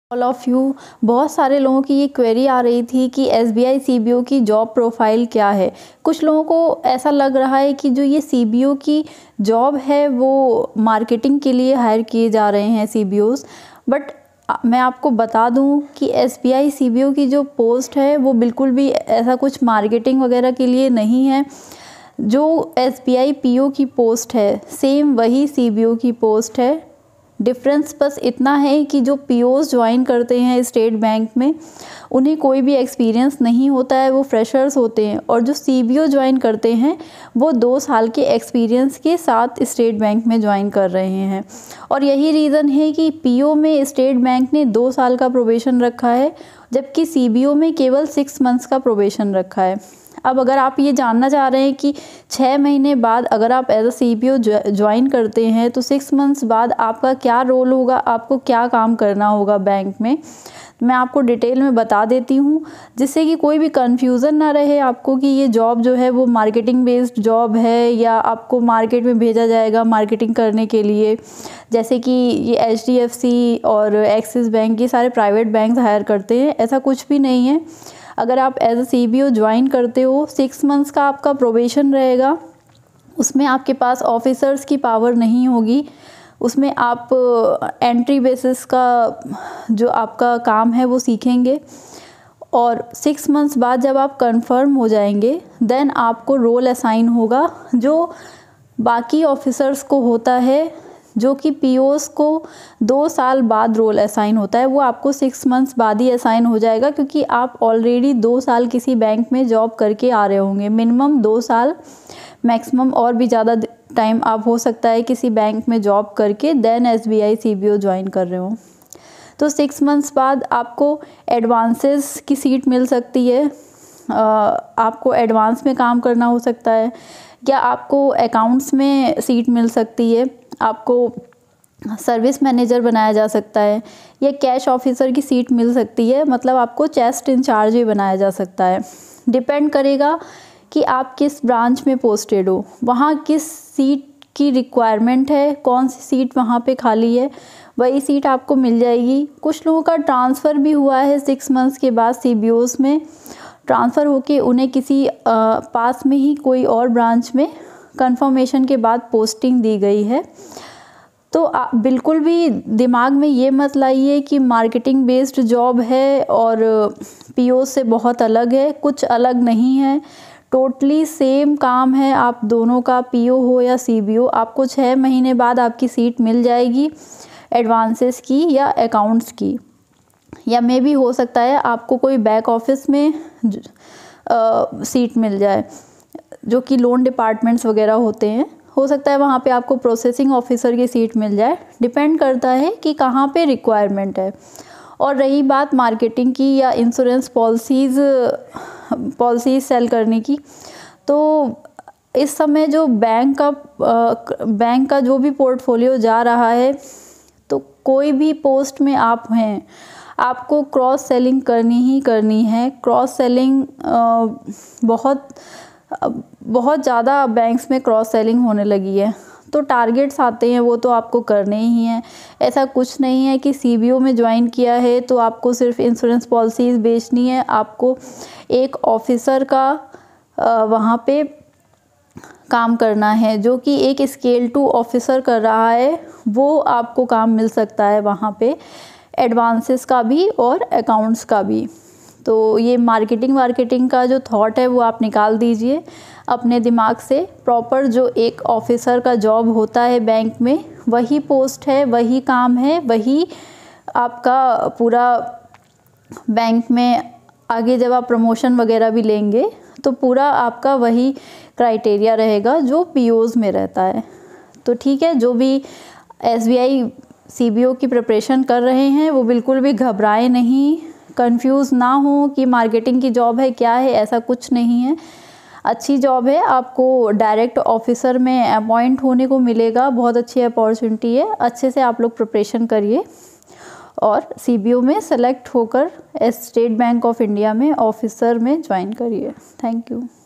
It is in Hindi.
ऑल ऑफ यू, बहुत सारे लोगों की ये क्वेरी आ रही थी कि एसबीआई सीबीओ की जॉब प्रोफाइल क्या है। कुछ लोगों को ऐसा लग रहा है कि जो ये सीबीओ की जॉब है वो मार्केटिंग के लिए हायर किए जा रहे हैं सीबीओस, बट मैं आपको बता दूं कि एसबीआई सीबीओ की जो पोस्ट है वो बिल्कुल भी ऐसा कुछ मार्केटिंग वगैरह के लिए नहीं है। जो एसबीआई पीओ की पोस्ट है सेम वही सीबीओ की पोस्ट है। डिफरेंस बस इतना है कि जो पीओस ज्वाइन करते हैं स्टेट बैंक में उन्हें कोई भी एक्सपीरियंस नहीं होता है, वो फ्रेशर्स होते हैं, और जो सीबीओ ज्वाइन करते हैं वो 2 साल के एक्सपीरियंस के साथ स्टेट बैंक में ज्वाइन कर रहे हैं। और यही रीज़न है कि पीओ में स्टेट बैंक ने 2 साल का प्रोबेशन रखा है, जबकि सीबीओ में केवल 6 मंथ्स का प्रोबेशन रखा है। अब अगर आप ये जानना चाह रहे हैं कि 6 महीने बाद अगर आप एज अ सीबीओ ज्वाइन करते हैं तो 6 मंथ्स बाद आपका क्या रोल होगा, आपको क्या काम करना होगा बैंक में, मैं आपको डिटेल में बता देती हूँ, जिससे कि कोई भी कन्फ्यूज़न ना रहे आपको कि ये जॉब जो है वो मार्केटिंग बेस्ड जॉब है या आपको मार्केट में भेजा जाएगा मार्केटिंग करने के लिए। जैसे कि ये एचडीएफसी और एक्सिस बैंक, ये सारे प्राइवेट बैंक हायर करते हैं, ऐसा कुछ भी नहीं है। अगर आप एज अ सीबीओ ज्वाइन करते हो, 6 मंथ्स का आपका प्रोबेशन रहेगा, उसमें आपके पास ऑफिसर्स की पावर नहीं होगी, उसमें आप एंट्री बेसिस का जो आपका काम है वो सीखेंगे, और 6 मंथ्स बाद जब आप कंफर्म हो जाएंगे देन आपको रोल असाइन होगा जो बाकी ऑफिसर्स को होता है, जो कि पीओस को 2 साल बाद रोल असाइन होता है। वो आपको 6 मंथ्स बाद ही असाइन हो जाएगा, क्योंकि आप ऑलरेडी 2 साल किसी बैंक में जॉब करके आ रहे होंगे, मिनिमम 2 साल, मैक्सिमम और भी ज़्यादा टाइम आप हो सकता है किसी बैंक में जॉब करके देन एसबीआई सीबीओ ज्वाइन कर रहे हो। तो 6 मंथ्स बाद आपको एडवांसेस की सीट मिल सकती है, आपको एडवांस में काम करना हो सकता है, या आपको अकाउंट्स में सीट मिल सकती है, आपको सर्विस मैनेजर बनाया जा सकता है, या कैश ऑफिसर की सीट मिल सकती है, मतलब आपको चेस्ट इंचार्ज भी बनाया जा सकता है। डिपेंड करेगा कि आप किस ब्रांच में पोस्टेड हो, वहाँ किस सीट की रिक्वायरमेंट है, कौन सी सीट वहाँ पे खाली है, वही सीट आपको मिल जाएगी। कुछ लोगों का ट्रांसफ़र भी हुआ है 6 मंथ्स के बाद सीबीओस में, ट्रांसफ़र होके उन्हें किसी पास में ही कोई और ब्रांच में कंफर्मेशन के बाद पोस्टिंग दी गई है। तो आप बिल्कुल भी दिमाग में ये मत लाइए कि मार्केटिंग बेस्ड जॉब है और पीओ से बहुत अलग है, कुछ अलग नहीं है, टोटली सेम काम है आप दोनों का, पीओ हो या सीबीओ। आपको 6 महीने बाद आपकी सीट मिल जाएगी एडवांसेस की या अकाउंट्स की, या मे भी हो सकता है आपको कोई बैक ऑफिस में सीट मिल जाए, जो कि लोन डिपार्टमेंट्स वगैरह होते हैं, हो सकता है वहाँ पे आपको प्रोसेसिंग ऑफिसर की सीट मिल जाए। डिपेंड करता है कि कहाँ पे रिक्वायरमेंट है। और रही बात मार्केटिंग की या इंश्योरेंस पॉलिसीज़ सेल करने की, तो इस समय जो बैंक का जो भी पोर्टफोलियो जा रहा है, तो कोई भी पोस्ट में आप हैं, आपको क्रॉस सेलिंग करनी ही करनी है। क्रॉस सेलिंग बहुत ज़्यादा बैंक्स में क्रॉस सेलिंग होने लगी है, तो टारगेट्स आते हैं वो तो आपको करने ही हैं। ऐसा कुछ नहीं है कि सीबीओ में ज्वाइन किया है तो आपको सिर्फ इंश्योरेंस पॉलिसीज़ बेचनी है, आपको एक ऑफिसर का वहाँ पे काम करना है, जो कि एक स्केल 2 ऑफिसर कर रहा है, वो आपको काम मिल सकता है वहाँ पे, एडवांसेस का भी और अकाउंट्स का भी। तो ये मार्केटिंग का जो थॉट है वो आप निकाल दीजिए अपने दिमाग से। प्रॉपर जो एक ऑफिसर का जॉब होता है बैंक में, वही पोस्ट है, वही काम है, वही आपका पूरा बैंक में आगे जब आप प्रमोशन वगैरह भी लेंगे तो पूरा आपका वही क्राइटेरिया रहेगा जो पीओज में रहता है। तो ठीक है, जो भी एसबीआई सीबीओ की प्रिपरेशन कर रहे हैं वो बिल्कुल भी घबराए नहीं, कंफ्यूज ना हो कि मार्केटिंग की जॉब है क्या है, ऐसा कुछ नहीं है। अच्छी जॉब है, आपको डायरेक्ट ऑफिसर में अपॉइंट होने को मिलेगा, बहुत अच्छी अपॉर्चुनिटी है। अच्छे से आप लोग प्रिपरेशन करिए और सीबीओ में सेलेक्ट होकर स्टेट बैंक ऑफ इंडिया में ऑफिसर में ज्वाइन करिए। Thank you.